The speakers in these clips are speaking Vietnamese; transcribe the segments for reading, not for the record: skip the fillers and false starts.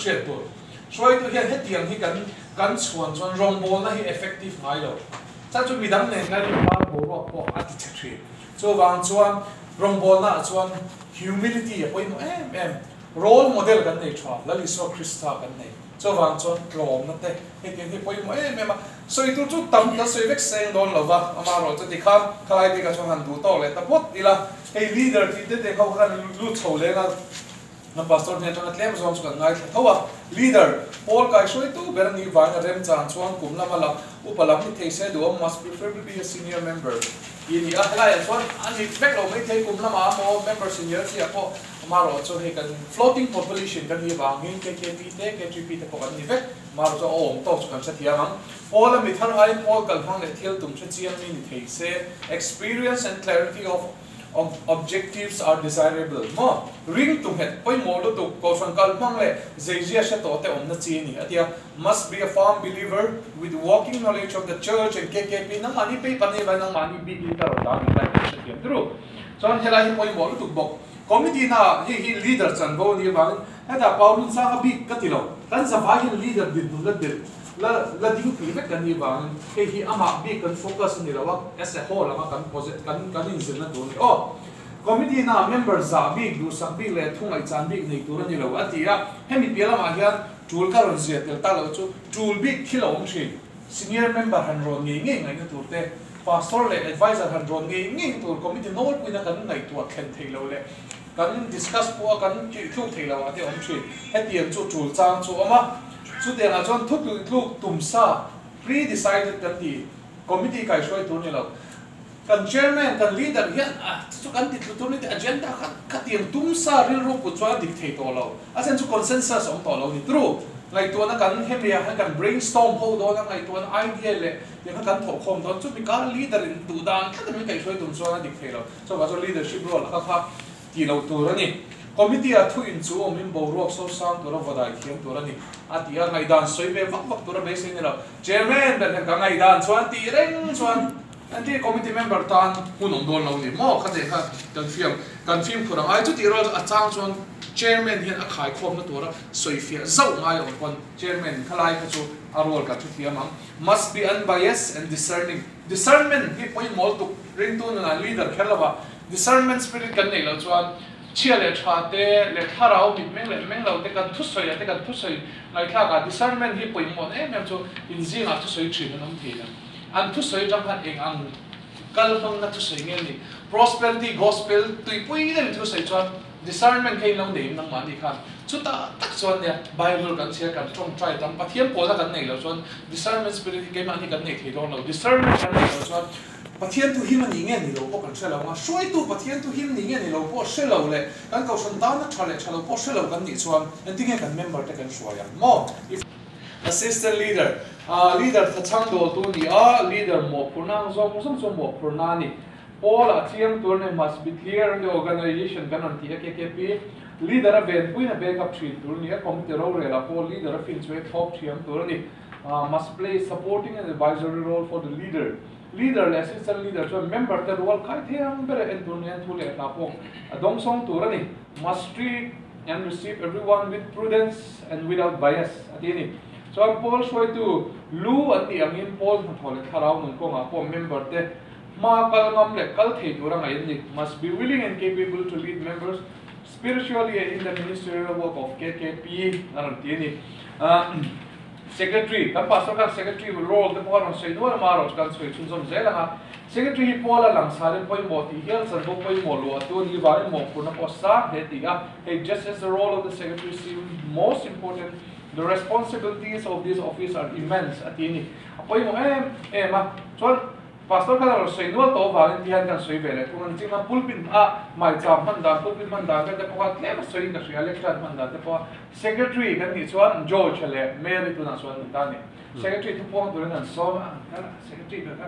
chat to soi to hian hetiang hi kan chuan rong bol na hi effective ngai lo cha chu midang ne ngai pa bo po ati thri so wang chuan rong bol na chuan humility poi mo role model kan nei thwa lali so Krista kan nei so wang chuan tlom na te hetiang hi poi mo ma soi tu chu tam ta soi vek seng don lova ama ro chu dikham khalai ti ka chuan han du to le ta pot ila hey leader ti te khau khan lu chho le nga na pastor ne tang atlem zong chu kan ngai thawa leader Paul kai soi tu berang ni wang rem chan chuan kum la mala upalam ni theise do must preferably be a senior member in the alliance one and the back lo mai thei kum la ma mo member senior ti apo ma ro chu he kan floating population kan hi bang hin KKP te KGP te ko kan ni vek ma ro chu om to chu kan sa thia mang Paul mi thar ai Paul kal hang le thil tum che chiam mi ni theise experience and clarity of objectives are desirable mo ring to het poi modo to ko san kal mang le zeizia sha to te om na chi ni atia must be a firm believer with working knowledge of the church and KKP na mani pe pani ba na mani big leader da ni ba sha tiam true so an hela hi poi modo to bok committee na hi leader chan bo ni ba heta paulun sa ka big ka tilo kan sa va hi leader din du la ding pi mek kan ni bang he hi ama bi kan focus ni lawa as a whole ama kan project kan in sin na do ni committee na member za bi du sak bi le thung ai chan bi nei tur ni lawa atia hemi pela ma hian tool ka ron zia tel ta lo chu tool bi khilom thri senior member han ron nge ngai na tur te pastor le advisor han ron nge tur committee no puina kan ngai tu khen thei lo le kan discuss po kan ki thu thei lo ate om thri hetiam chu tool chang chu ama so there are John took tumsa pre-decided that the committee kai soi tu ni lo kan chairman kan leader hian chu kan ti tu ni agenda ka tiang tumsa ril ro pu chwa dictate to lo asen chu consensus om to lo ni true ngai tu na kan hemia kan brainstorm ho do na ngai tu na idea le ya kan thok khom do chu mi ka leader in tu dan ka mi kai soi tum chwa na dictate lo so ba so leadership role kha ti lo tu ra ni committee a thu in chu min bo ro so sang to ro vadai thiam to ra ni atia ngai dan soi ve vak to ra be se ni lo chairman ben ka ngai dan chuan ti reng chuan anti committee member tan hunong don lo ni mo kha de kha confirm khurang ai chu ti ro a chang chuan chairman hian a khai khom na to ra soi fia zau ngai on kon chairman khalai ka chu a role ka thu thiam ang must be unbiased and discernment hi point mol to ring to na leader khelawa discernment spirit kan nei lo chuan chia le chate le tharau mi meng lo te kan thu soi ngai kha ka discernment hi poi mon em chu in zi nga thu soi thin nam thi na an thu soi jam han eng ang kal hong na thu soi nge ni prosperity gospel tui pui den thu soi chuan discernment kai lo nei nang ma ni kha chu ta tak chuan ne bible kan sia kan trong try tam pathiam pola kan nei lo chuan discernment spirit kai ma ni kan nei thei lo discernment kan nei lo chuan pathian tu him ani nge ni lo po kan selo nga soi tu pathian tu him ni nge ni lo po selo le kan ko son down na chalo po selo kan ni chuan an tinge kan member te kan suaya mo assistant leader leader tha chang do tu ni leader mo purnang zong mo purnani all athiam tur ne must be clear in the organization kan an ti KKP leader event puina backup tree tur ni committee ro re la po leader fin chwe top thiam tur ni must play supporting and advisory role for the leader le assistant leader so member the role kai thiam bere en dunia thule ta po adong song turani must treat and receive everyone with prudence and without bias atini so Paul soi tu lu ati angin Paul thole tharau mun ko nga po member te ma kal ngam le kal thei turang ai ni must be willing and capable to lead members spiritually and in the ministerial work of KKP aran tiani secretary kan pastor kan secretary role the por on sei no maro kan soi chun som zela ha secretary pola lang sare poi mo ti hial san bo poi mo lo tu ni ba mo purna posta he ti ga hey just as the role of the secretary seems most important the responsibilities of this office are immense atini poi mo ma so pastor kan ro sei no to ba ni hian kan soi vele tu an chima pulpin mai cham man da pulpin man da ka ko ka tlem soi ka soi election man da te po secretary kan ni chuan George le Mary tu na chuan ta ni secretary tu po tu na so ka secretary ka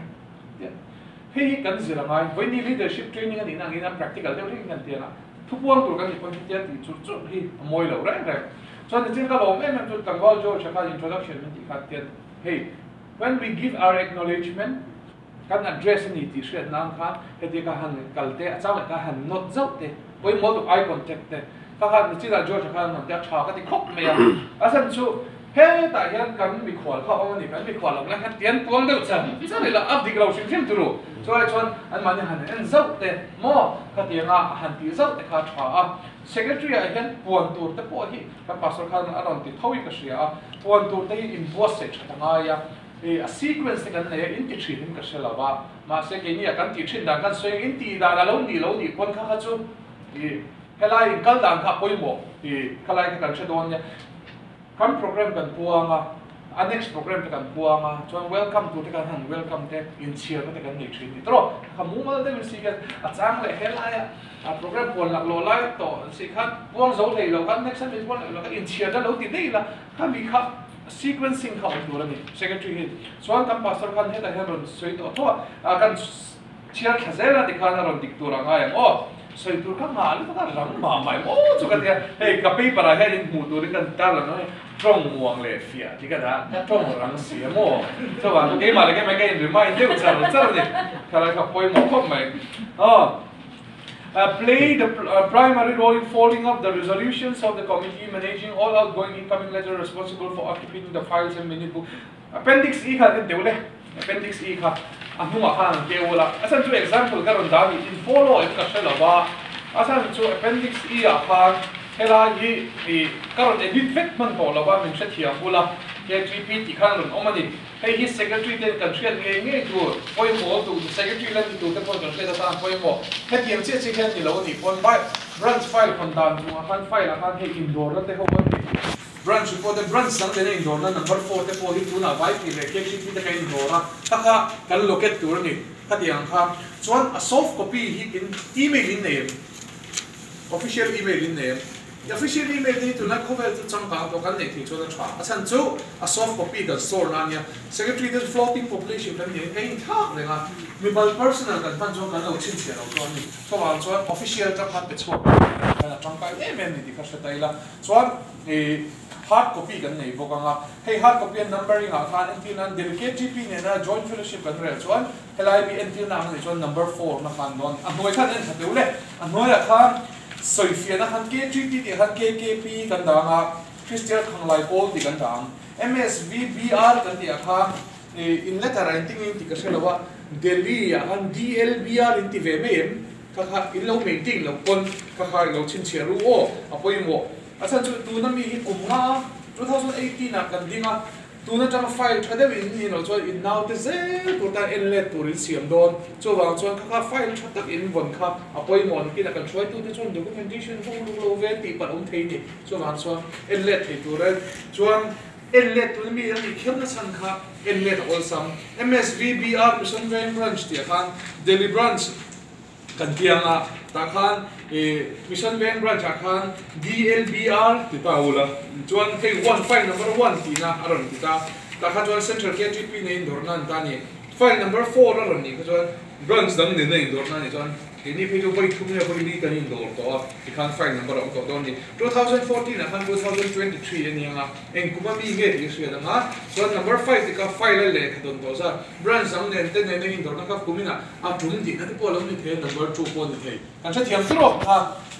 hei kan zira mai when ni leadership training ani na ina practical te ring kan te na tu po tu kan ni ko ti ti chu hi moi lo right so the thing ka lo me tu kan go George ka introduction ni ka te hey when we give our acknowledgement kan address ni ti shred nang kha he de ka han kalte acha ka han not zau te poi mo eye contact te ข้าขันที่เราจะทำมันจะชากันที่ครบไหมอ่ะอาจารย์ชูเฮ้แต่ยังกันมีขวานเข้าเอาหนิกันมีขวานหลงแล้วกันเตียนปวงเดือดสั่นสั่นเลยละอับดิกเราชิมๆตัวรู้ช่วยชวนอันมันหันอันเจ้าแต่หม้อก็เตียงอ่ะหันตีเจ้าแต่ขาดชาอ่ะ secretary อ่ะเห็นปวนตัวแต่ปวดที่กับปัสสาวะนั้นอารมณ์ติดเท่าอีกเสียอ่ะปวนตัวที่ invoice ทั้งหลายอ่ะsequence กันเนี่ยอินทิชินก็เสียแล้วว่ามาเสกนี่กันติดชินดังกันส่วนอินทิดาแล้วนี่คนข้าเขาจูเฮลัยกันดังข้าป่วยหมดเฮลัยกันเชดอนเนี่ยกันโปรแกรมกันพัวมาอัน next โปรแกรมกันพัวมาจน welcome ตัวที่กันหัน welcome เด็กอินเชียร์กันกันเด็กชินนี่ตรอขมุ้งมาได้เป็นสิ่งกันอาจารย์เลยเฮลัยโปรแกรมพัวหลักโลไลต่อสิ่งกันพวงโซ่เลยเรากัน next เป็นพวงเรากันอินเชียร์แล้วเราติดได้ละข้ามีข้าsequencing เขาดูแล้วนี่ secretary ส่วนกัน pastor กันให้แต่ให้เราสวยตัวทั่วกันเชียร์แค่เซลล์ที่กันเราดิกตัวง่ายโอ้สวยตัวข้างหน้าหรือว่าหลังมาใหม่โอ้จุกันเนี่ยเฮ้ยกับปีปะไรให้หูตัวนี้กันตาละน้อยตรงม่วงเลยเฟียที่กันนะตรงรังเสียโม่สว่างตัวเกมอะไรกันไม่กันหรือไม่เดี๋ยวจะเนี่ยอะไรกับปอยหมอครบไหมอ๋อplay the primary role in following up the resolutions of the committee, managing all outgoing incoming letters, responsible for occupying the files and minute book. Appendix E ka din le. Appendix E ka. Anu ma khan ke wala. Asan chu example karon dami in follow in ka shela ba. Asan chu appendix E a khan hela yi karon edit vet man ko la ba min shathia wala. KGP ti khan ron omani. Hey his secretary then country nge tu poi mo tu secretary lan tu te pon country ta tan poi mo he tiam che che khan ni lo ni pon bai branch file kon dan tu khan file khan he indoor la te ho ban branch for the branch sang de indoor na number 4 te po hi tu na bai ki le KGP te kai indoor ra ta ka kan locate tu ni ka tiang kha chuan a soft copy hi in email in name official email in name official email ni tu na cover tu chang ka to kan nei thi chu na tha achan chu a soft copy kan store na nia secretary the floating population kan nei kai thak le nga mobile personal kan pan jo kan lo chin chen lo to ni so wa chuan official ta phat pe chu kan chang ka em ni di ka sa tai la chuan hard copy kan nei bo ka nga hey hard copy and numbering a khan antin an delegate gp ne na joint fellowship kan re chuan helai bi antin na ni chuan number 4 na khan don a noi khan en thatu le a noi a khan Soifia na han KGP di han KKP kan danga Christian Khanglai Paul di kan dang MSVBR kan di akha in letter writing in ti kaselawa Delhi han DLBR in ti vem ka kha in lo meeting lo kon ka kha lo chin cheru o apoi mo asan chu tu na mi hi kumnga 2018 na kan dinga tu na tang file thade in ni lo cho in now te ze tu ta inlet tu rin siam don cho wang chuan kha file thatak in von kha apoi mon ki na kan choi tu te chon documentation hong lo ve ti pan om thei ni cho wang chuan inlet thei tu re chuan inlet tu mi ani khem na san kha inlet also MSVBR Mission Van Branch ti khan Delhi branch kan tianga ta khan Mission Van Branch khan DLBR ti ta ula chuan thei one file number 1 ti na aron ti ta khan chuan central KGP ne indor nan ta ni file number 4 aron ni ka chuan branch dang ne indor na ni chuan ini phe jo bai thum ne bai ni kan indor to ti khan file number of to ni 2014 na khan 2023 ani anga en kuma bi nge ti sui da ma chuan number 5 ti ka file le khadon to sa branch dang ne te ne indor na ka kumina a tum ti na ti po lo ni the number 2 po ni the kan cha thiam tro ha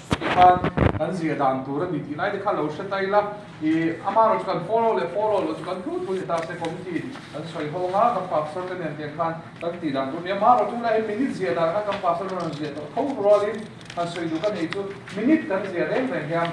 kan zia dan tur ni ti nai de kha lo sha tai la amaro kan follow lo kan tu ta se committee kan soi ho nga ka pa sor kan ne khan kan ti dan tu ne amaro tu la minute zia da ka pa sor no zia to ko rolling kan soi du kan ei tu minute kan zia re me hiam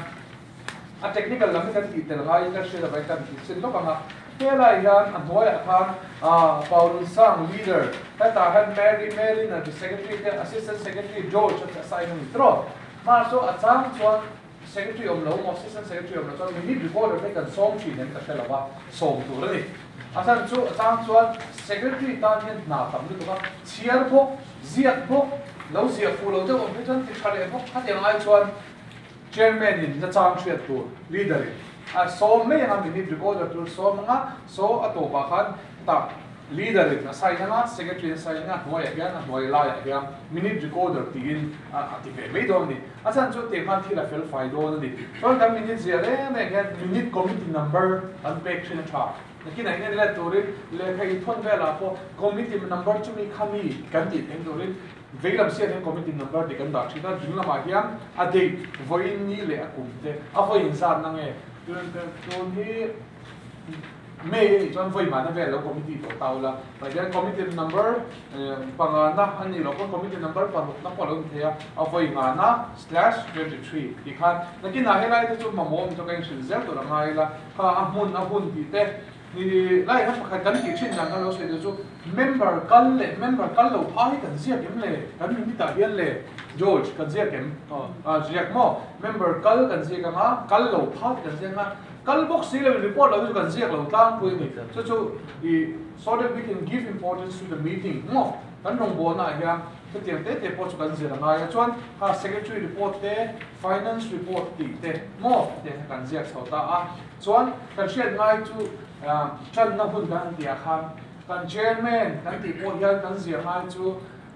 a technical lam kan ti tel ngai ka she da bai kan ti sin lo ka nga Kela yan an hoya khan Paul Sang leader ta han Mary na the secretary assistant secretary George at assignment tro ma so atang chuan secretary of law assistant secretary of law mi recorder te kan som chi nen ka shela ba som tu ni asan chu atang chuan secretary ta hian na tam ni to ka chiar bo ziat bo lo zia fu lo te on pe chan ti khale bo kha te ngai chuan chairman in the chang thriat tu leader a so me ha mi recorder tu so nga so ato ba khan ta leader in asai na secretary asai na hoi again hoi la again minute recorder tigin ative me don ni achan chu te khan thila fel fai don ni so ta minute zere me again minute committee number unpack chin tha lekin ai ne la torin le khai thon vela po committee number chu mi khami kan ti theng torin veilam sia the committee number de kan da thina dingla ma hiam a date voin ni le akum te a voin zan na nge tun hi May chuan voi ma na vel lo committee to taula bai hian committee number panga na ani lo committee number pa na polo thea a voi nga na /23 ti khan nakin na helai te chu mamom to kan sil zel to na ngai la kha a hun ti te ni lai ha pakhat kan ti chin na lo se chu member kal lo phai kan zia kem le kan mi ta hian le George kan zia kem ziak mo member kal kan zia ka ma kal lo phai kan zia nga kal box sile report lo kan ziak lo tang pui ni so so that we can give importance to the meeting mo kan rong bo na ya so tiang te po kan zia na ya chuan ha secretary report te finance report ti te mo te kan ziak so ta a chuan kan share ngai chu chan na hun kan ti a khan kan chairman kan ti po hian kan zia ngai chu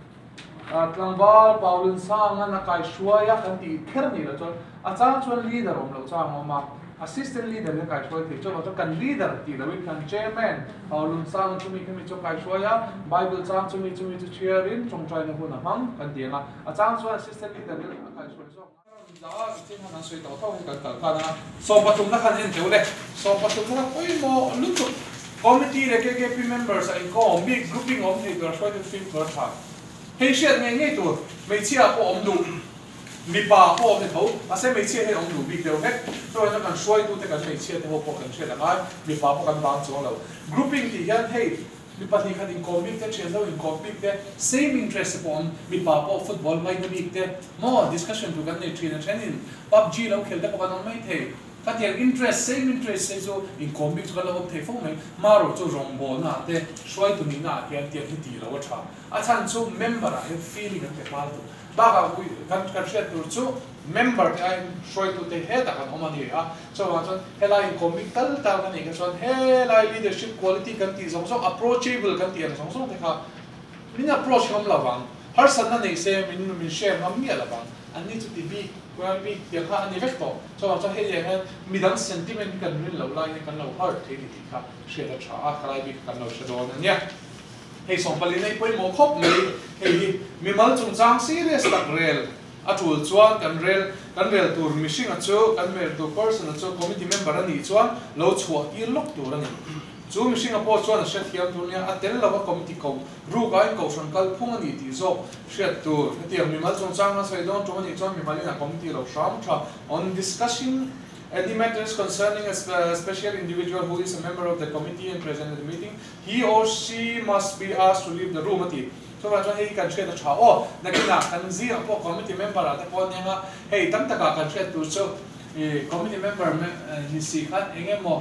tlangwal paulin sang na kai shuaya kan ti kher ni lo chuan a chang chuan leader om lo chang ma assistant leader le kai shoi thi cho kan leader ti lo kan chairman paulun sang chumi kemi cho kai shoya bible chang chumi chu chair in chong trai na hu na ham kan dia a chang chuan assistant leader le kai shoi so da tin han soi to thau kan ta kana so patum na khan en teule so patum na oi mo look committee le KKP members ai ko big grouping of the shoi to fit for tha he shit nge tu me chia ko om du mi pa po ne tho a se me chia he om du big deu he so na kan shoi tu te kan me chia te ho po kan che la ngai mi pa po kan bang cho lo grouping ti hian hey mi pa ni khan in comic te chen lo in comic te same interest upon mi pa po football mai ni te mo discussion tu kan ne train in PUBG lo khel te po kan mai the ka tiang interest same interest se so in comic ka lo the fo mai maro cho rong bo na te shoi tu ni na hian te ti lo tha a chan chu member a feeling te pa tu baga ui kan share tur chu member ai shoi tu te he ta kan omani a so wa chon helai comic tal ta kan ni ka chon helai leadership quality kan ti song song approachable kan ti song song te kha min approach hom lawang har san na nei se min share mam mi lawang an ni chu ti bi well bi ya kha ani vector so wa chon he ye han midang sentiment kan rin lo lai kan lo heart the ti kha share da cha a khalai bi kan lo shadon nya hei song pali nei poi mo khop nei hei mi mal chung chang serious tak rel a chul chuan kan rel tur mishing a chu kan mer tu person a chu committee member ani chuan lo chhuat i lok tur ani chu mishing a po chuan a shet hiam tur nia a tel lawa committee ko ru ga in ko san kal phung ani ti zo shet tur tiam mi mal chung chang a sai don chu ani chuan mi malina committee lo sham tha on discussing any matters concerning a special individual who is a member of the committee and present at the meeting, he or she must be asked to leave the room. So when he can share the cha, oh, nakina kan zi apo committee member at po niya hey tam taka kan share to so committee member ni si kan engem mo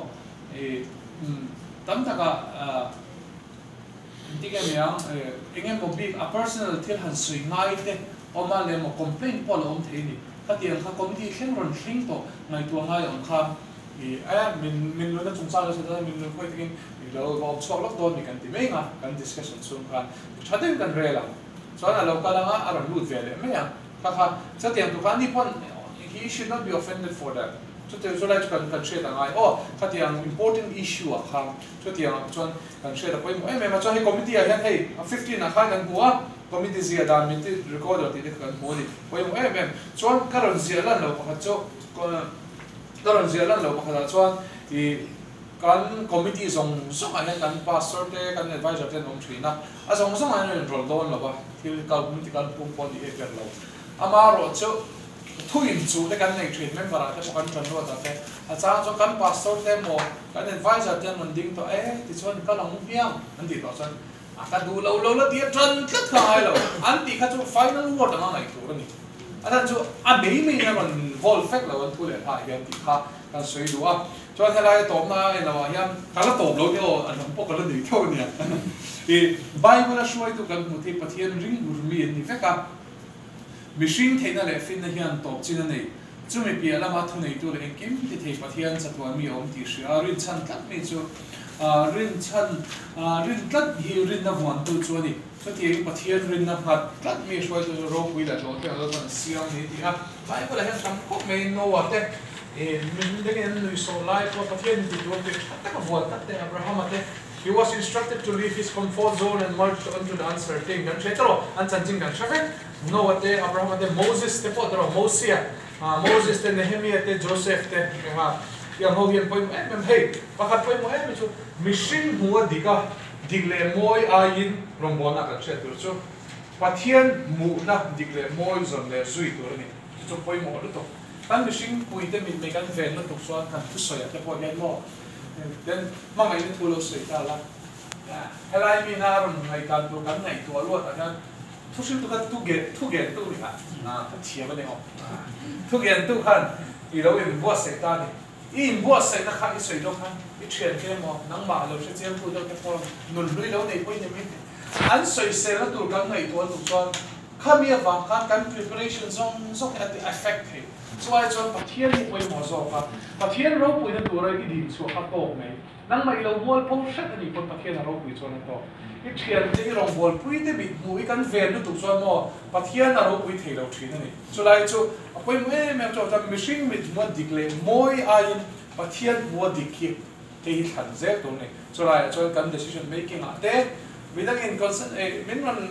tam taka hindi kaya engem mo big a personal til han sui ngai te o ma le mo complaint po lo the ni ka tiang ka committee khen ron thing to ngai tu ngai on kha min lo na chung sa la se da min lo khoi tikin lo ba chok lok don ni kan ti me nga kan discussion chung kha chate kan rela so na lo kala nga aron lut vele me ya kha sa tiang tu kan ni pon he should not be offended for that so te so like kan share da ngai oh ka tiang important issue a kha so tiang chon kan share da poi mo me ma cho he committee a hey 15 na kha kan bua committee zia da min ti recorder ti kan mo ni poi mo em chon karon zia lan lo pa cho karon zia lan lo pa chuan I kan committee song song an kan pastor te kan advisor te nom thina a song song an rol don lo ba thil kal committee kan pum pon di eker lo amaro cho thuin chu le kan nei treatment para te kan tran ro ta te a cha cho kan pastor te mo kan advisor te non ding to ti chuan ka long hiam an ti to chuan a ka du lo la ti tran tlat ka ai lo an ti kha chu final word ma nai tu ni a tan chu a mei mei na ron vol fact lo an tu le ha hiam ti kha kan soi du a cho thế này tóm na là hiam khá là tóm lâu theo anh không có cái gì theo nè thì Bible là suy tu cần một thế phát hiện ring urmi ni phải cả machine thế này là phim này hiam tóm trên này chú mình bây giờ mà thu này tu là kim thì thế phát hiện sát tuan mi ông thì sửa rin chân cắt mi chú rin cắt hi rin na vuan tu chú này cho thì phát hiện rin na phát cắt mi suy tu rồi quý là rồi theo đó là siêu này thì Bible là hiam sắm khóc mình nô vậy mình đây cái nuôi số lại có phát hiện thì chúng tôi tất cả vợ tất cả Abraham thế he was instructed to leave his comfort zone and march onto the uncertain. Kan chetro an chanjing kan traffic. No ate Abraham ate Moses te potro Moses te Nehemiah te Joseph te ha yang ho hian poim em hey pakhat poim mo em chu mission huwa dika digle moi ain rombona kan chet tur chu pathian mu na digle moi zon le zui tur ni chu poim mo lu to kan mission puite min me kan ven na tu so kan tu so ya te po gen mo then mangai ni thulo sei ta la helai mi na ron ngai kan tu kan ngai tu lo ta kan thu sim tu kan tu gen tu ni ha ta thia ba ne ho tu gen tu kan i lo in bo sei ta ni in bo sei na kha i sei lo kan i chen ke mo nang ma lo se chen tu do te po nun lui lo nei poi ne mi an sei se na tu kan ngai tu so kha mi wa kan preparation zong at the effect he so I just pathian ni poi mo zo ka pathian ro poi na tu ra i din so ha to mai nang mai lo mol po shat ni pon pathian ro poi so na to i thian te rong bol pui te bi mu i kan vel lu tu so mo pathian ro poi thei lo thin ni so lai chu apoi me to ta machine mit mo dikle moi ain pathian mo dikhi te hi than ze to ni so lai chu kan decision making a te midang in concern min ran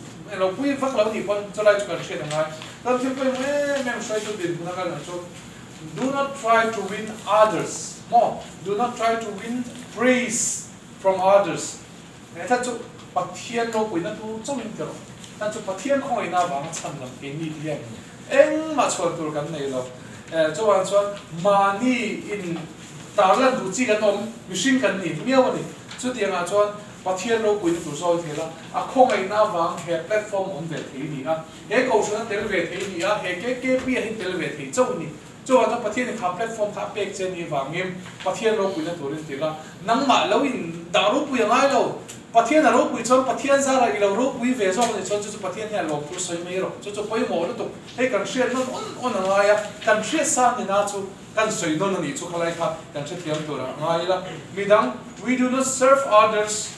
lo pui vak lo ni pon so lai chu kan chen ngai tam thil poi me shai tu din na kan chu do not try to win others more do not try to win praise from others ta chu pathian no pui na tu chawin tero ta chu pathian khoi na wang chan lam ke ni lian eng ma chon tur kan nei lo chuan chuan mani in tarlan du chi kan om machine kan ni miaw ni chu tianga chuan pathian no pui na tu so thela a khongai na wang he platform on ve thei ni a he ko chuan tel ve thei ni a he ke pi hin tel ve thei chaw ni cho anh pathian ni kha platform kha pek chen ni wangim pathian ro pui na turin tila nang ma lo in daru pui ngai lo pathian ro pui chon pathian za ra ilo ro pui ve zo ni chon chu pathian ya lo tu soi mai ro chu poi mo lo tu he kan share no on nga ya kan share sa ni na chu kan soi no ni chu khalai kha kan che thiam tu ra ngai la midang we do not serve others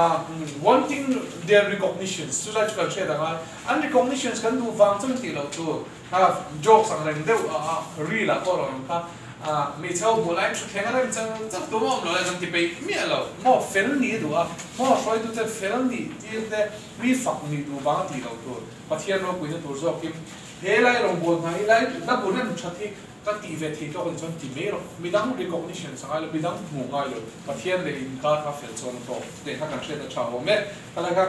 wanting their recognitions so that you can share that and recognitions can do wang chung ti lo tu ha jokes ang leng deu real a ko ro ka mi chau bo lai chu theng ala chang tu mo lo la jang ti pe mi lo mo fel ni du a mo soi tu te fel ni ti te mi fak ni du ba ti lo tu pathian ro pui na tur zo kim he lai rong bo ngai lai na bu ren chathi ka ti ve thi to kon chon ti me ro mi dang recognition sa ala mi dang mu ngai lo pathian le in ka fel chon to de ka kan che da chao me kala ka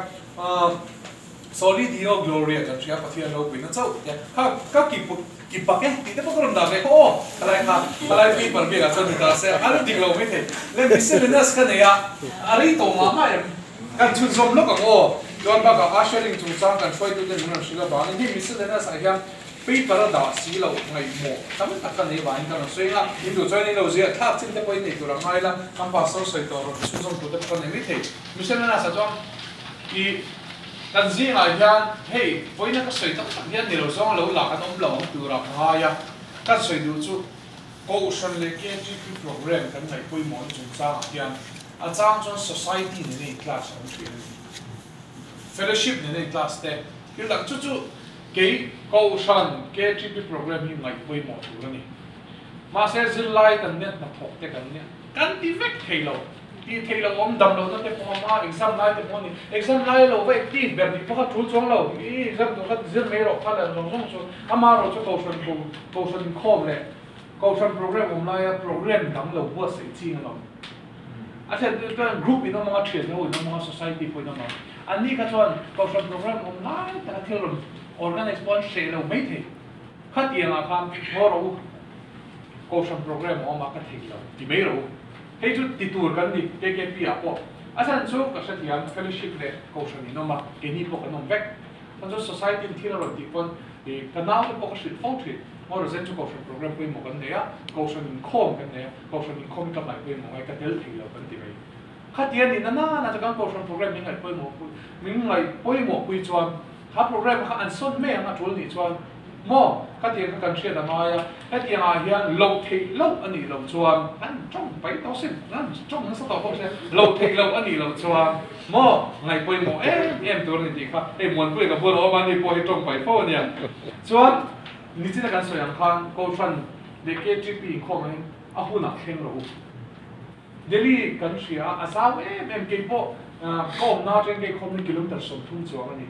Soli Dio Gloria kan sia pathian lo pui na chau ya ka ki pa ke ti te potron da ve ko kalai pi par bi ga chon ta se ala ding lo me the le mi se na ska ne ya ari to ma ma kan chun zom lo ka o don ba ka ashering chung chang kan foi tu de na shila ba ni mi se na sa hiam pi par da si lo ngai mo tam ta kan ne ba in kan so ya in do choi ni lo zia thak chin te poi ni tu ra mai la kan pa so soi to ro chun zom tu te kan ne mi the mi se na sa chong ki kan zi ngai hian hey poi na ka soi tak hian ni lo zong lo la kan om lo tu ra ha ya kan soi du chu ko shan le ke GP program kan ngai poi mo chung chang hian a chang chon society ni class ang thri fellowship ni class te hi lang chu chu ke ko shan ke GP program hi ngai poi mo tu ra ni ma se zil lai kan net na thok te kan ne kan ti vek thei lo ti thei lo om dam lo te po ma exam lai te po ni exam lai lo ve ti ber ni po ka thu chong lo i exam to ka zir me ro khala lo song chu ama ro chu ko shan khom le ko shan program om lai program dam lo bo sei chi na lo a se the group in ma thre no ma society po no ma ani ka chuan ko shan program om lai ta thil ro organize bon she lo me the khat yang a kham mo ro ko shan program om ma ka thei lo ti me ro hei chu ti tur kan ni KKP a po asan chu ka sathiam fellowship le kaution ni noma ke ni po kanom vek an chu society thila ro ti pon e kanal po ka shit fouti mo ro zen chu kaution program po mo kan ya kaution in khom kan ya kaution in khom ka mai po mo ka tel thila kan ti mai khatian ni na cha kan kaution program ni ngai po mo min ngai po mo pui chuan ha program kha an son me anga thul ni chuan mo khatian ka kan shia da ma ya khatian a hian lo thei lo ani lo chuan an trong pai to sin an trong sa to ko se lo thei lo ani lo chuan mo ngai poi mo em tur ni ti kha mon pui ka bol o ma ni po hi trong pai pho nia chuan ni chi na kan so yang khang ko tran de KGP ko mai a hu na kheng ro Delhi kan ria asau em ke po kom na tren ke khom ni kilometer som thum chuang ani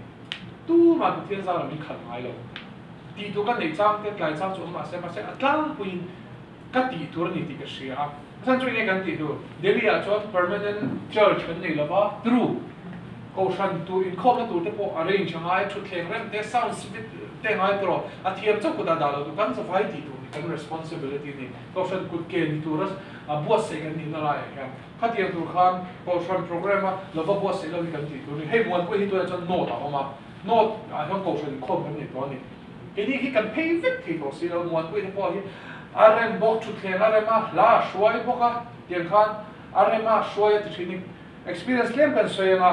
tu ma thian za la mi khat ngai lo ti tu kan nei chang te tlai chang chu ma se atlang puin ka ti tur ni ti ka ria san chu ne kan ti tu Delhi a chot permanent church kan nei lova tru ko shan tu in khom na tu te po arrange ngai thu thleng rem te sound te ngai pro a thiam chau ku da da lo kan sa vai ti tu kan responsibility ni ko shan kut ke ni tu ras a boss se kan ni na lai ka khatiang tu khan ko shan program a lova boss se lo ni kan ti tu ni hei mon ko hi tu chon no ta ma no a hong ko shan khom kan ni to ni ke ni hi kan pay vit ti ko si lo mon ko hi po hi arem bok thu thleng arem a la shwai boka tiang khan arem a shwai ti ni experience lem kan soyanga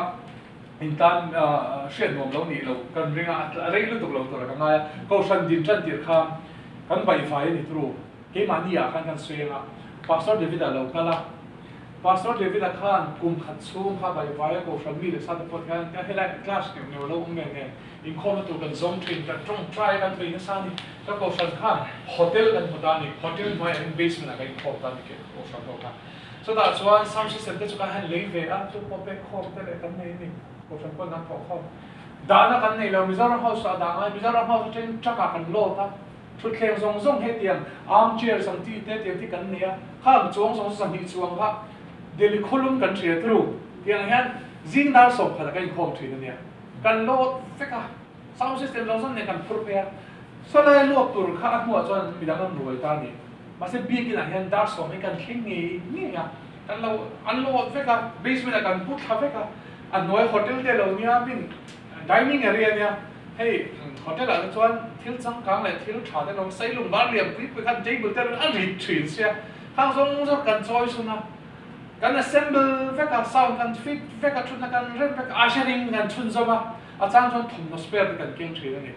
in tan shen nom lo ni lo kan ringa rei lu tuk lo to ka nga ko shan din chan tir kha kan bai fai ni tru ke mani ya kan suenga pastor David lo kala pastor David khan kum khat chung kha bai fai ko shan mi le sa ta pot kan ka hela class ke ne lo nge nge in khom tu kan zong thin ka trong try kan pe sa ni ka ko shan khan hotel kan mutani hotel my basement ka in khom ta ni ke ko shan ko ka so that's one some system te chu ka han lei ve a chu ko pe khom te le kan nei ni ko shan ko na khom dana kan nei lo Mizoram house a da ngai Mizoram house chen chaka kan lo ta thu thleng zong zong he tiang armchair sang ti te tiang ti kan nia kham chong song sang hi chuang kha Delhi khulum kan thria tru tiang hian zing dar som khala kan khom thina nia kan lo feka sound system zong zong ne kan phur pe so lai lo tur kha hmu chuan midang roi ta ni ma se bi ki na hian dar som he kan thing ni ya kan lo an lo feka basement kan put kha feka an noi hotel te lo nia bin dining area nia hey hotel ở chuan thiếu trắng cáng lại thiếu trà thế nó xây lùng bán liềm quý quý khăn table thế nó ăn vịt chuyển xe hàng giống rất cần choi xuống nào cần assemble với cả sound cần fit với cả chun cần rem với cả ushering cần chun zo mà à trang chun thùng nó spare cần kiêng chơi này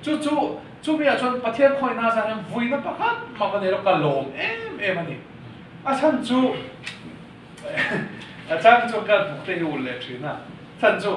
chú bây giờ chun bắt thiên khôi na ra em vui nó bắt hát mà cái này nó cần lồm em anh à trang chú cần một cái hiệu lệ chuyện à trang chú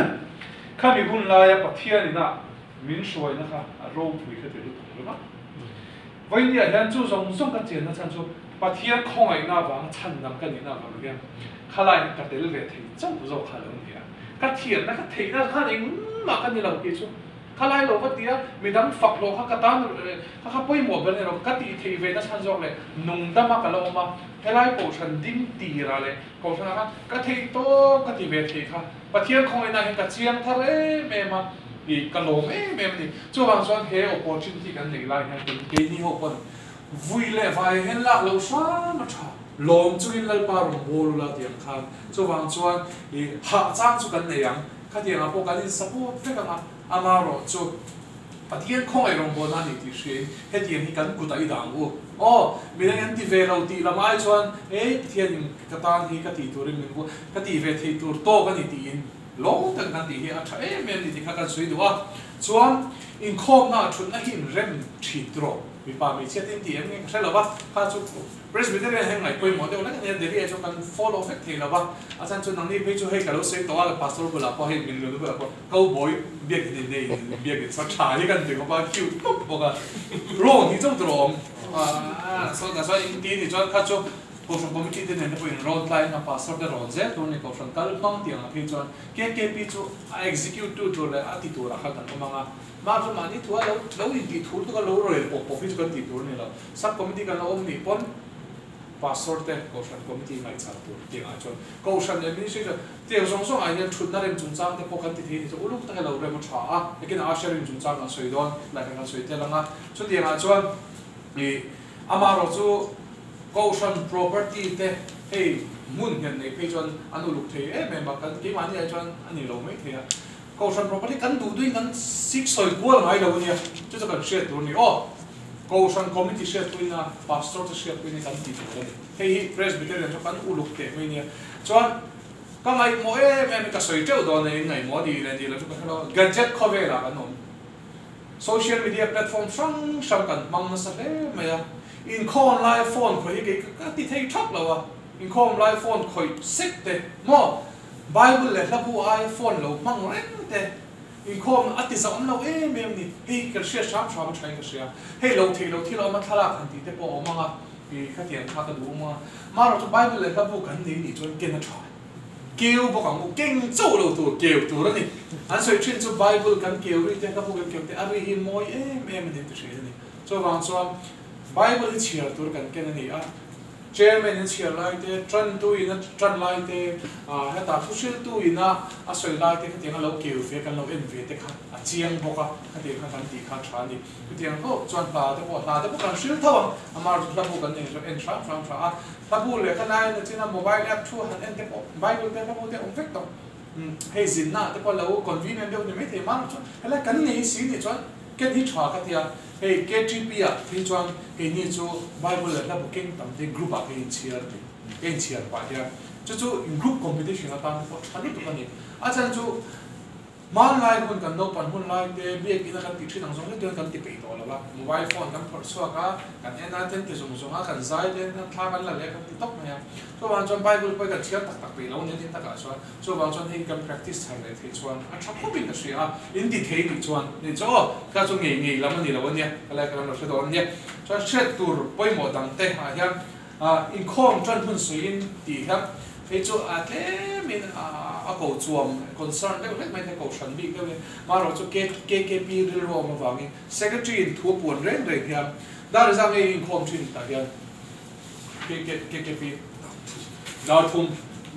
khi mình hun lại bắt thiên này na min soi na kha a ro thui kha te lu tu ma vai ni a hian chu zong zong ka chen na chan chu pathian khong ai na wang chan nam ka ni na wang hian khalai ka tel ve thei chau bu zo kha lo ni ka thian na ka thei na kha ning ma ka ni lo ki chu khalai lo ka tia mi dam fak lo kha ka tan kha poi mo ben ro ka ti thei ve na chan zong le nung da ma ka lo ma helai ko chan dim ti ra le ko chan ka thei to ka ti ve thei kha pathian khong ai na hian ka chiang thare me ma i kalom em ni chu wang chuan he opportunity kan nei lai han tin ke ni ho pon vui le vai hen la lo swa ma tha lom chu in lal pa ro bol la tiang khan chu wang chuan i ha chang chu kan nei ang kha tiang a po kan in support fe ka ama ro chu pathian khong ai rong bo na ni ti hri he tiang hi kan ku ta i dang u mi nang ti ve lo ti lamai chuan thian ka tan hi ka ti turin min bu ka ti ve thei tur to ka ni ti in long tan kan ti hi a tha em ni ti kha kan sui duwa chuan in khom na thun na hin rem thi tro mi pa mi che tin ti em nge kha lo ba kha chu presbyterian hang lai poi mo de la kan de ri chu kan follow fact the lo ba a chan chu nang ni pe chu hei ka lo se to la pastor bula po hei min lu ba ko cowboy biak ni nei biak ni sa tha ni kan ti ko ba kiu bo ka ro ni chu tro so da so in ti ni chuan kha chu ko shon committee de ne po in road line na pastor de road ze to ni ko shon kal pang ti ang phi chuan KKP chu execute to le ati to ra kha kan ko manga ma chu ma ni thua lo in ti thur to ka lo ro le po phi chu kan ti tur ni lo sub committee kan om ni pon pastor te ko shon committee mai cha tur ti a chuan ko shon le mi se te song song a hian thut na rem chung chang te po kan ti thi ni chu uluk ta lo re mo tha a lekin a sharing chung chang a soi don la kan soi te langa chu ti a chuan ni amaro chu Caution property te hey mun hian nei pe chuan anu luk thei me ma kan ke mani ai chuan ani lo mai thea caution property kan du duin kan six soi kual ngai lo nia chu chu kan share tur ni caution committee share tuina pastor te share tuina kan ti te hey presbyterian chu kan uluk te mai nia chuan ka ngai mo me ka soi teu do nei ngai mo di le di la chu ka lo gadget cover la kan nom social media platform sang kan mang na sa le me in khom lai phone khoi ke ka ti thei thak lawa in khom lai phone khoi sik te mo bible le la bu iphone lo mang reng te in khom ati zam lo ni he ka share sham sham thai ka share he lo thi lo ma thala khan ti te po manga vì các tiền khác cái đủ mà rồi cho Bible là các bộ cần gì thì cho kiến nó chọn kêu bộ càng bộ kinh châu đầu tuổi kêu tuổi đó này anh sẽ chuyên cho Bible cần kêu đi thì các bộ cần kêu thì anh đi moi em mình thì thế này cho vàng cho Bible thì chia tuổi cần cái này à chairman in chia lại thế trần tuổi nó trần lại thế hết ta phụ sư tuổi nó soi lại thế cái tiếng lâu kêu phía cần lâu em phía thế khác chiang bộ cái tiếng khác đi khác chán đi cái tiếng có chọn là thế bộ cần sư thâu mà các bộ cần này cho em sáng các bộ lệ cái này là chỉ là mobile app thua hẳn em thế bộ Bible thế các bộ thế ông viết đâu hay gì nè thế bộ lâu convenient đâu nhưng mấy thế mà hay là cái này xí thì chọn cái gì chọn cái gì hey KTP à thì chọn cái này cho Bible là bộ kinh tầm thế group à cái chia phải chứ group competition là tăng có anh biết cái này anh cho mà lại còn cần đâu phần hôm nay thì biết cái là cái chuyện năng giống như cái bị đó là mobile phone cái phần số cái anh thấy cái dùng cái giải đến thay cái là cái TikTok này cho bạn chọn Bible phải cái chia tắc bị lâu nên tất cả cho bạn chọn hay cái practice hay là thì chọn anh chọn không biết cái gì in detail thì chọn nên cho cái chọn nghề làm gì là vấn đề cái là cái nó sẽ đó nhé cho set tour bây một đằng tây ha income chọn phần số in thì ha cái chỗ thế mình cầu chuồng concern đấy biết mấy cái cầu chuẩn bị cái mà rồi cho KKP đi rồi mà vào cái secretary thua buồn đấy rồi kìa đó là ra cái income chuyên tại kìa KKP đào thùng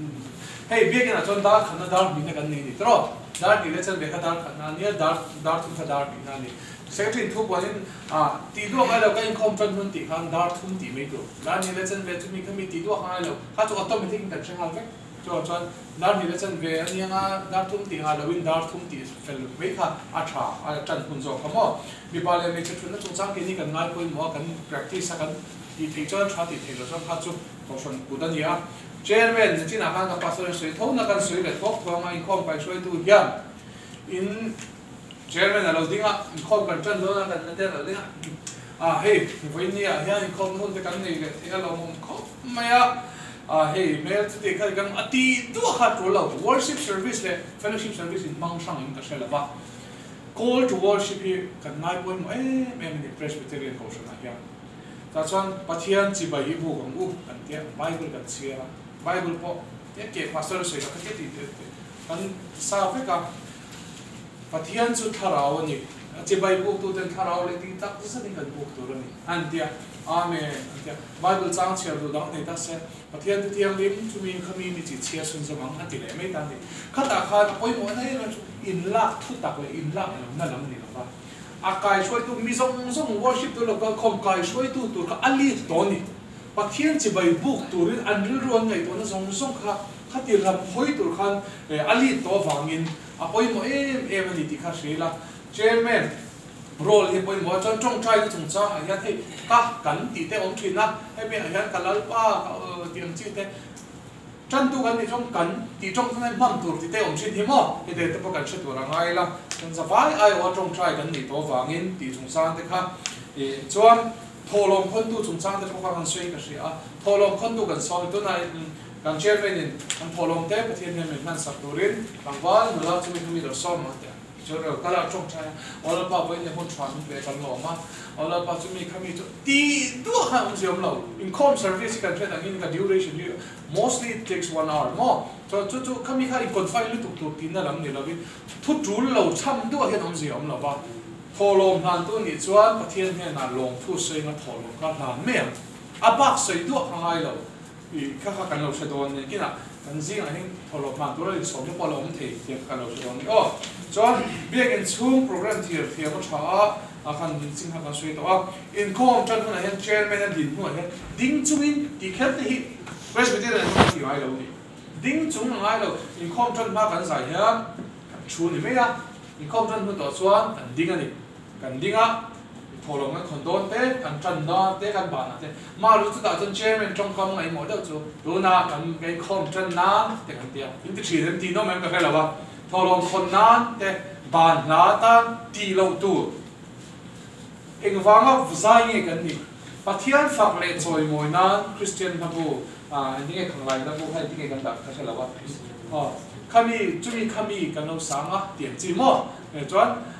hey biết cái nào cho đào khăn đào mình cái này đi rồi đào đi lên chân biết cái đào khăn này đào thùng cái đào đi này secretary thua buồn tí đua hay là cái income chuyên hơn tí khăn đào thùng tí mấy đồ đào đi lên chân biết chúng mình không bị tí đua hay là khác cho automatic cái chuyện hàng vậy cho đào đi lên chân về anh em đào thùng tí hay là win đào thùng tí phải mấy khá cha chân hun zo không ạ vì bao nhiêu mấy cái chuyện nó trong sáng cái này cần ngay coi mua cần practice cần thì thấy cho cha thì thấy rồi cho khác cho cầu xuân cụ đan nhá chairman chỉ là hàng cái pastor suy thâu là cần suy để thóc và ngay income phải suy tu hiền in chairman là đầu tiên income cần chân đó là cần thế là đấy hey với nia hiện income hơn cái này thì là một không mày hey mail thì cái cần ati tu hạt rồi là worship service này fellowship service in mang sang in cái sẽ là ba call to worship hi cần ngay point mo em ni presbyterian cầu xuân này ta chọn pathian chỉ bảy buของuกันเตีย Bible กันเชีย Bible พอเนี่ยเก็บ pastor สวยกับที่ติดกันทราบไหมครับpathian สุดทาราวนี่chỉ bảy buตัวเดินทาราวเลยที่ตักจะสิ่งกันบุกตัวนี้อันเดียอาเมนอันเดีย Bible จ้างเชียร์ดูดังในตักเสียpathian ที่ยังลิ้มทุมีขมีจิตเชียร์สุนทรมังอันที่ไหนไม่ตันนี่ข้าตาข้าโอ้ยหมดให้เราอินลักทุตักเลยอินลักนั่นลำนี่หรอปะอากายช่วยตัวมีส่ง worship ตัวเราก็คอมกายช่วยตัวก็อัลลีตัวนี้ปะเทียนจะไปบุกตัวนี้อันรู้ว่าไงตัวนั้นส่งข้าที่รับห้อยตัวขันอัลลีตัวฟังอินอ่ะไปหมดมันดีที่ข้าเสียละเจมส์โรลที่ไปหมดจงใจที่จงใจอย่างที่ก้ากันตีเตะองค์ชินนะให้เป็นอย่างกันแล้วป้าเตรียมจีเตะจันทุกันที่จงกันที่จงทั้งนั้นมั่งตัวที่เตะองค์ชินที่มั่งที่เตะตัวกันชุดตัวร่างไงล่ะจนสบายไอ้ว่าจงใจกันที่ตัวฟังอินที่จงสร้างเด็กค่ะส่วนทอลงคนดูจงสร้างเด็กพวกกันสวยกันสิทอลงคนดูกันสอนตัวไหนกันเชื่อเป็นกันทอลงเตะประเทศนี้มันนั่นสักตัวเรนบางวันเวลาจะมีเราซ้อมมาแต่จนเราก็เราจงใจเอาเราป้าไว้ในคนชวนไปกันหล่อมาเอาเราป้าจะมีคำนี้ตีตัวข้างองค์เสียมเรา income service กันเช่นอย่างนี้กัน duration mostly it takes 1 hour มั้งจู่คำนี้ข้าอีกคนไฟลุตุกตุกกินนั่นหลังนี่เราพี่ทุกจู่เราทำตัวเห็นองค์เสียมเราป้าทอลงทานตัวนี้ส่วนประเทศนี้น่าลงทุนเสียงทอลงกันนานเมื่ออาบักใส่ตัวข้างไงเราข้ากันเราเสด็จเนี่ยกินอ่ะกันจริงอันนี้ทอลงทานตัวเราสมมติพอเราเทียบกันเราเสด็จนี่อ๋อส่วนเบี้ยกันช่วงโปรแกรมเทียบก็ช้าคันจริงๆกันสวยตัวอินคอมจันทร์คนไหนเชนไม่ได้ดินหัวเนี่ยดิ้งจุ้งอินที่แค่ที่เวสต์เดนที่ไงเราเนี่ยดิ้งจุ้งไงเราอินคอมจันทร์มากันใส่เนี่ยชูนี่ไม่อะอินคอมจันทร์คนต่อส่วนกันดิ้งอันนี้กันดิ้งอ่ะทอลงกันคนโดนเตะกันจันทร์นะเตะกันบานนะเตะมารู้สึกว่าจนเชนเป็นจงคำไงหมดแล้วจู่ดูนะกันเป็นคอมจันทร์นะเตะกันเตียอินที่สี่เต็มที่น้องแม่ก็แค่เราว่าทอลงคนนั้นเตะบานหน้าตาตีเราตัวเองฟังว่าใจเงี้ยกันนี่ปะเทียนฝักเล่ซอยมวยนั้นคริสเตียนทับบูนี่ไงข้างหลังทับบูให้ที่ไงกันดักเขาใช่หรือว่าข้ามีจุมีข้ามีกันเราสังอ่ะเตียนจีโม่จวน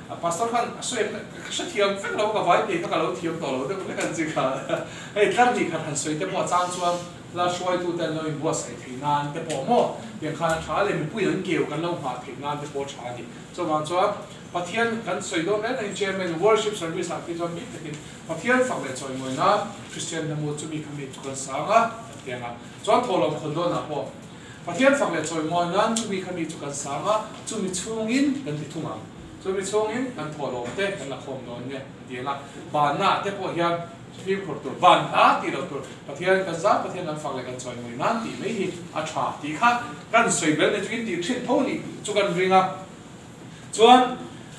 pastor khan soi ka thiam fek lo ka vai pe ka lo thiam to lo de le kan chi kha hei tlar ni khan han soi te mo chang chuan la shoi tu te lo in was ai thinan te po mo yang khan tha le mi pui an keu kan lo ma thinan te po tha ni so wang chuan pathian kan soi do le in chairman worship service a ki chuan mi te pathian fak le choi moi na christian na mo chu mi khami chu kan sa nga te nga chuan tholom khon do na po pathian fak le choi moi nan chu mi khami chu kan sa nga chu mi chungin kan ti thunga so mi chungin kan tholo te kan la khom non ne dia ba na te po hian phim khur tur ban a ti lo tur pathian kan za pathian kan fak le kan choi moi nan ti mai hi a tha ti kha kan soi bel ne chuin ti thin thoni chu kan ringa chuan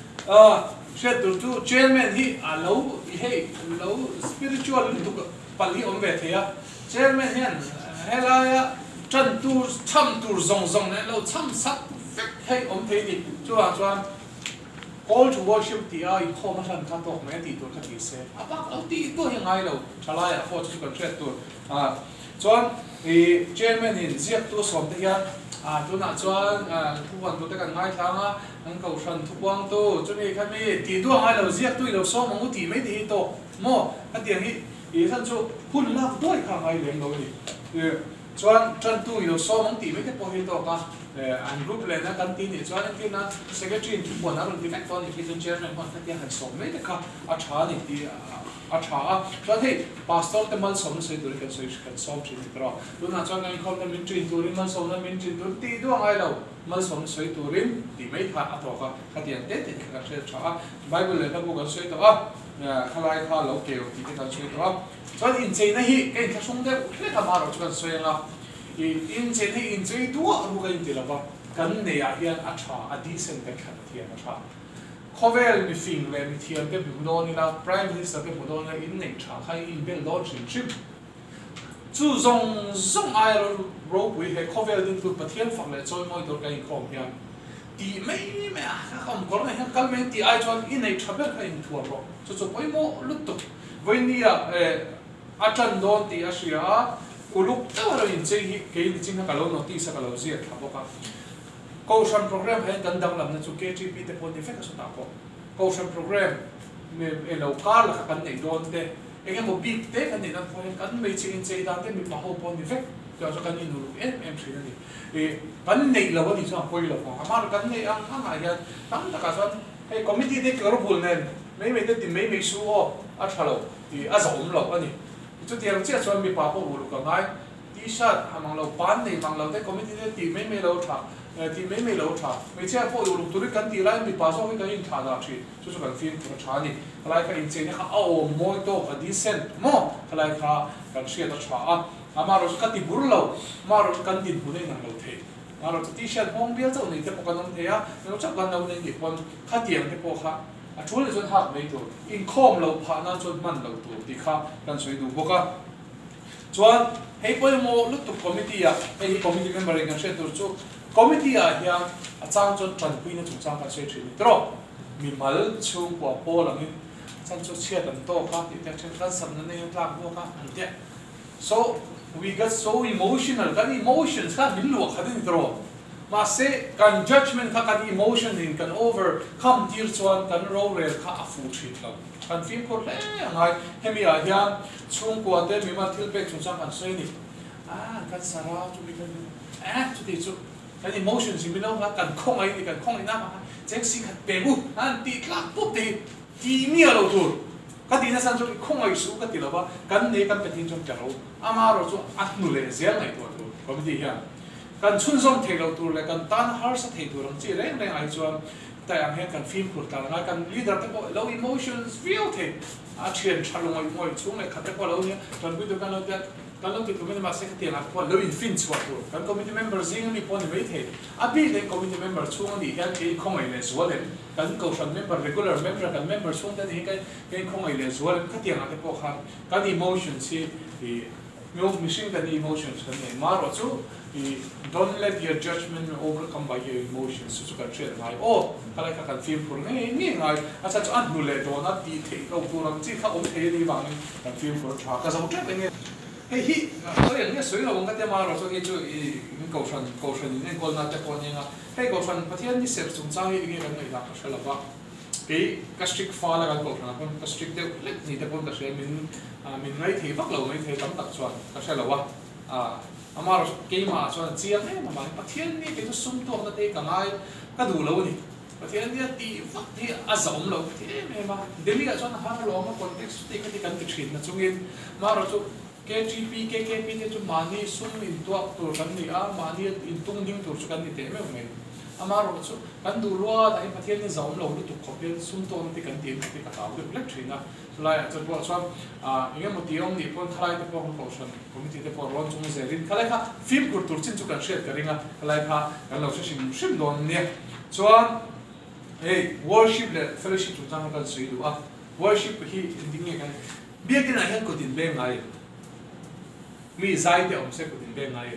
she tur tu chairman hi a lo hei lo spiritual tu pali om ve thea chairman hian helaya chan tur tham tur zong zong ne lo cham sak fek hei om thei ni chuan call to worship ti ai kho ma san kha to me ti tur kha ti se apak lo ti to hi ngai lo chalai a pho chu kan thret tur chuan e chairman in ziak tu som te hian tu na chuan thu wan tu te kan ngai thanga an ko san thu wang tu chu ni kha mi ti tu ngai lo ziak tu lo so mo ti me ti to mo ka tiang hi e san chu hun la doi kha ngai leng lo ni chuan chan tu lo so mo ti me te po hi to ka an group le na kan ti ni chuan an ti na secretary in thu wan a run ti mek ton ki tun chairman hon ka tiang han so me te kha a tha ni ti a tha chuan hei pastor te mal som sei tur kan soi kan som thin ti pro tu na chuan kan khom na min trin turin mal som na min trin tur ti do ngai lo mal som soi turin ti mai kha a to ka tiang te te ka se tha bible le ka bu kan soi to khalai kha lo ke ti te kan soi to chuan in chei na hi kan tha sung de le ka ma ro chuan soi nga in chei ni in chei tu a ru ka in ti la ba kan ne ya hian a tha a decent ka khat thian a tha khovel mi fing le mi thiam te bu do ni la prime minister te bu do na in nei tha khai in bel do chin chim chu zong ai ro we he khovel din tu pathian fak le choi moi tor ka in khom hian ti mai me a khom kor na hian kal me ti ai chon in nei tha bel ka in thua ro chu poi mo lut tu voi ni a chan don ti a sia uluk ta ro in chei hi ke ni ching ka lo notice ka lo zia tha boka Koshan program hai kan dang lam na chu KGP te pon defect so ta ko Koshan program me local la kan nei don te engem mo big te kan nei na point kan me chin chei da te mi pa ho pon defect ka so kan ni nu em thri ni kan nei la wa ni so poi la ko amar kan nei ang ha ya tam ta ka so hey committee de kor bul nen me te ti me su o a thalo ti a zom lo ani chu tiang che so mi pa ho lu ka ngai ti shat amang lo pan nei mang lo te committee de ti me lo tha ti me lo tha me che po lu tu ri kan ti lai mi pa so ka in tha da thi chu chu kan fin ko tha ni lai ka in che ni kha au moi to a decent mo lai kha kan sia ta tha ama ro ka ti bur lo ma ro kan tin bu nei nang lo the ma ro ti shat hong bia chau nei te po kan nom the ya no chak kan lo nei ni pon kha tiang te po kha a thul le chon hak me to in khom lo pha na chon man lo tu ti kha kan soi du boka chuan hei poi mo lut tu committee ya hei committee member in kan se tur chu committee a hian a chang chon tran pui na chu chang ka se thri ni tro mi mal chu kwa po lang in chan chu chia tan to kha ti te chen kan sam na nei tlak bo ka an te so we got so emotional kan emotions ka min lo kha din tro ma se kan judgment ka kan emotion in kan overcome tir chuan kan ro rel kha a fu thri lo kan film ko le ngai hemi a hian chung kwa te mi ma thil pek chu chang kan sei ni kan sara chu mi kan chu ti chu kan emotions in bilo kan khong ai ni kan khong ina ma chek si khat pe bu an ti tlak pu ti mi a lo tur ka ti na san chu khong ai su ka ti lo ba kan ne kan pe tin chu ka ro ama ro chu a nu le zel nai to tu ko mi ti hian kan chun som the lo tur le kan tan har sa the tur chi reng ai chuan ta am he kan film kur ta nga kan leader te ko low emotions feel the a chen chalong ai moi chung le khat te ko lo ni kan bu kan lo that kan lo ti ko me ma se ti na ko lo in fin chwa tu kan committee member zing mi pon me the a bi le committee member chung ni hian ke khong ai le so le kan ko san member regular member kan member chung te he ke khong ai le so le ka ti na te ko kha kan emotions hi mi missing kan emotions kan ne ma ro chu don't let your judgment overcome by your emotions so ka chet ngai kala ka kan film pur ngai ni ngai acha chu an nu le do na ti the ko puram chi kha om the ni bang kan film pur tha ka so tet nge hei hi so yang ne soi lo bang ka te ma ro so ge chu ko san ni ko na te ko ni nga hei ko san pathian ni ser chung chang hi nge kan ngai la ka shala ba cái strict pha là cái câu nào con cái strict tiêu lết gì thế con cái sẽ mình ngay thì bắt đầu ngay thì tấm tập chuẩn cái sẽ là what mà cái mà cho chiang ấy mà bắt thiên đi cái nó sum to nó thấy cả ngay cái đủ lâu đi bắt thiên đi thì phát thì giống lâu thì mà Delhi ở chỗ nào nó mà context thì cái cần cái chuyện là chung in mà rồi chỗ KGP thì chỗ money sum in to cái này money in tung hình to cái này thế mà amaro so kan du lua da in pathian ni zom lo lu tu khopel sum ton ti kan tin ti ka taw le thina lai cha bo so inge mo tiom ni pon thalai te pon potion committee te pon ron chung zerin khalai kha film kur tur chin chu kan share karinga khalai kha kan lo shim don ne chuan hey worship le fellowship tu tang kan sui du worship hi ding nge kan bia tin a hian ko tin be ngai mi zai te om se ko tin be ngai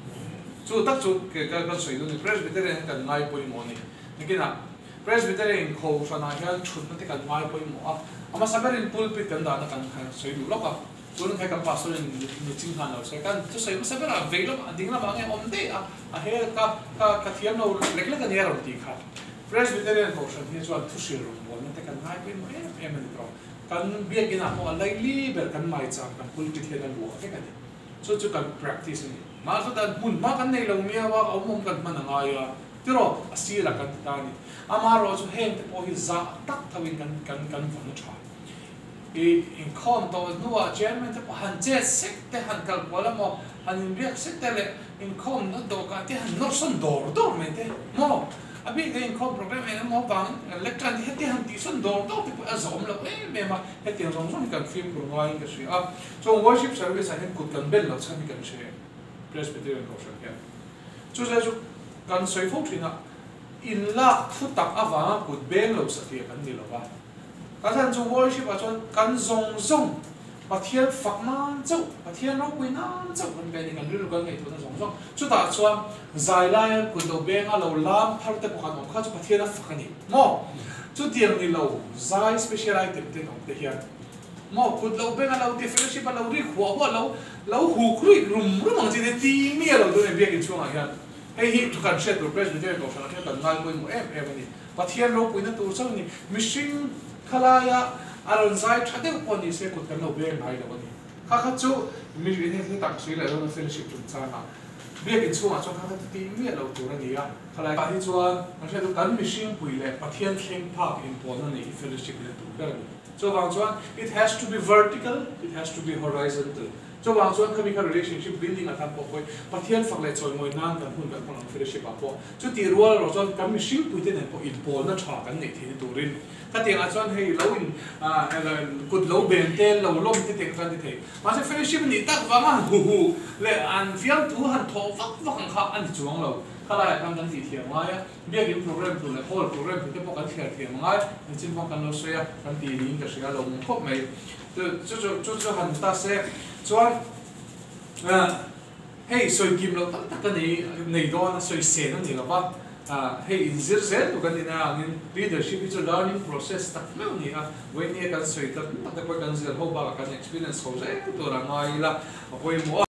chu tak chu ke ka soi du ni presbyterian kan ngai poi mo ni nikina presbyterian kho sana hian thun na te kan ngai poi mo ama saberin pulpit kan da na kan soi du lo ka chun khai kan pastor ni ching han lo se kan chu soi sabera veilo ding la bange om de a he ka thiam lo lek lek kan yer ti kha presbyterian kho san hi chuan thu shir ro mo na te kan ngai poi mo em ni pro kan bia gina mo lai li ber kan mai cha kan pulpit he na lo ke kan so chu kan practice ni mà số ta muốn mà cái này là mía và ông mong cần mà nãy à, thế rồi xí là cần ta đi, mà rồi số hẹn thì có cái giá tắc thằng cần phần nó trả, cái in con tàu nuôi German thì hắn chết sét thì hắn cần quá là mà hắn biết sét thì là in con nó đồ cái thì hắn nó son đồ mình thế, mà à biết cái in con program này nó bằng electron thì hắn tí son đồ thì phải giống là ấy mà cái tiếng giống cần phim của ngoài cái gì trong worship service hắn cũng cần bên là sao mình cần share Presbyterian culture kia, cho nên chú cần soi phong thủy na in la thu tak ava cột beng lâu sắc kia cần đi lâu ba, cái thằng trong worship ở trong cần zong bắt thiên phật nan châu, bắt thiên nó quỳ nan châu, mình cái này cần lưu cái này thôi là zong, chú ta cho giải lai cột đầu beng lâu lam thâu tế bộ khăn ông khác chú bắt thiên nó phật cái này, mò chú tiền đi lâu giải special item tên ông thế here mà cột lâu bên lâu thì fellowship lâu đi khóa lâu hú khui rum mang chỉ để tí mía lâu tôi này biết cái chuyện này ha hay hi tu cần share tu presbyterian cầu sang cái cần ngay quên một em này và thiên lâu quên nó tu sau này mission khalaya aron zai thade upon ni se cột cần lâu bên này đâu này khác chú mình cái này tặng suy lại đâu nó fellowship chúng ta na biết cái chuyện à cho khác tí mía lâu tu này à khalaya cái chuyện nó sẽ tu cần mission quỳ lại và thiên khen park important này fellowship này tu cái này so bang chuan it has to be vertical, it has to be horizontal. So bang chuan kami ka relationship building at po koi pathian fakle choi moi nan kan hun kan pon fellowship apo chu ti rual ro chuan kami sing puite ne po in pol na tha kan nei thi turin ka te a chuan hei lo in kut lo ben tel lo lom ti te kan ti the ma se fellowship ni tak wa ma hu le an fiam tu han tho vak kha an chuang lo kala kan kan ti thiam ngai bia game program tu le whole program tu te po kan thiam ngai ni chin phong kan lo soya kan ti ring ka sia lo mong khop mai chu han ta se chuan hey soi kim lo tam tak ni nei do na soi se na ni la ba hey in zir zel tu kan ni na ngin leadership is a learning process tak me ni when ni kan soi tak tak ko kan zir ho ba kan experience ho se tu ra ngai la apoi mo